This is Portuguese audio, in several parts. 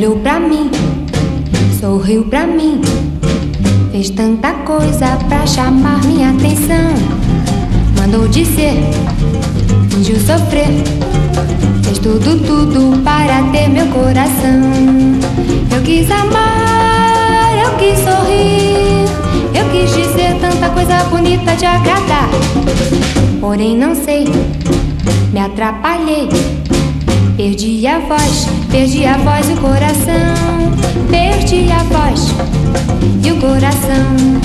Olhou pra mim, sorriu pra mim, fez tanta coisa pra chamar minha atenção. Mandou dizer, fingiu sofrer, fez tudo para ter meu coração. Eu quis amar, eu quis sorrir, eu quis dizer tanta coisa bonita de agradar. Porém não sei, me atrapalhei, perdi a voz e o coração. Perdi a voz e o coração.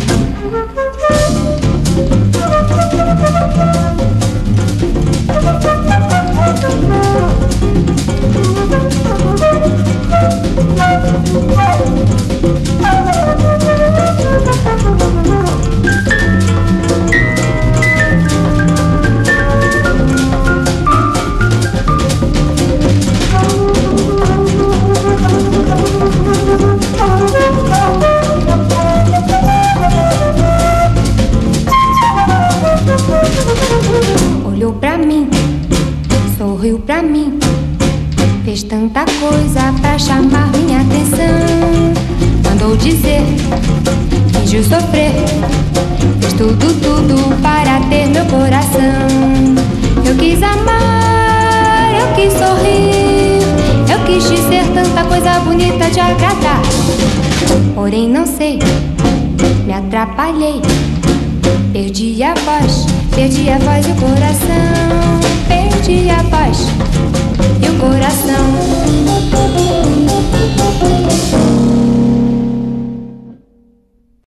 Olhou pra mim, sorriu pra mim, fez tanta coisa pra chamar minha atenção. Mandou dizer, fingiu sofrer, fez tudo para ter meu coração. Eu quis amar, eu quis sorrir, eu quis dizer tanta coisa bonita de agradar. Porém não sei, me atrapalhei, perdi a voz e o coração. Perdi a voz e o coração.